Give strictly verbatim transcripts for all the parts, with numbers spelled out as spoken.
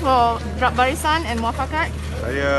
for Barisan and Muafakat? Saya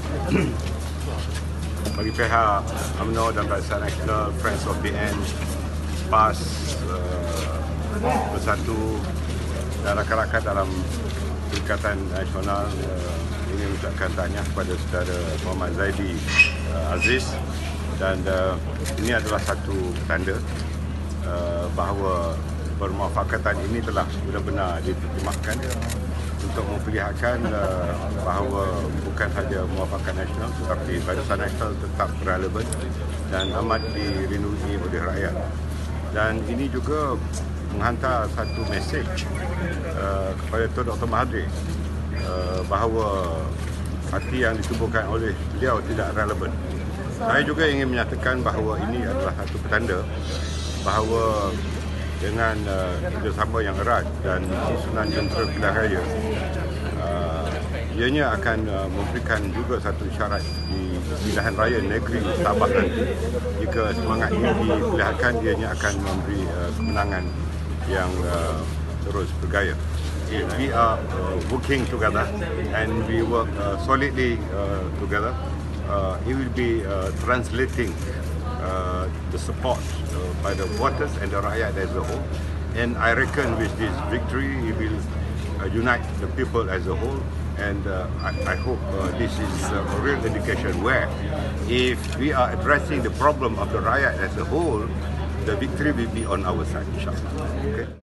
bagi pihak Umno dan Barisan Nasional, Friends of the End, PAS, uh, bersatu dan rakan-rakan dalam Perikatan Nasional uh, ini mengucapkan tahniah kepada saudara Muhammad Zahid uh, Aziz, dan uh, ini adalah satu tanda uh, bahawa permuafakatan ini telah benar-benar diterjemahkan untuk memperlihatkan uh, bahawa bukan saja muafakat nasional tetapi Barisan Nasional tetap relevan dan amat dirindui oleh rakyat. Dan ini juga menghantar satu mesej uh, kepada Tun Dr Mahathir uh, bahawa parti yang ditubuhkan oleh beliau tidak relevan. Saya juga ingin menyatakan bahawa ini adalah satu petanda bahawa dengan uh, kerjasama yang erat dan susunan jentera pilihan raya, uh, ianya akan uh, memberikan juga satu syarat di pilihan raya negeri Sabah nanti. Jika semangat ini diperlihatkan, ianya akan memberi uh, kemenangan yang uh, terus bergaya. If we are uh, working together and we work uh, solidly uh, together, uh, it will be uh, translating Uh, the support uh, by the voters and the rakyat as a whole, and I reckon with this victory it will uh, unite the people as a whole, and uh, I, I hope uh, this is uh, a real indication where if we are addressing the problem of the rakyat as a whole, the victory will be on our side, inshallah. Okay.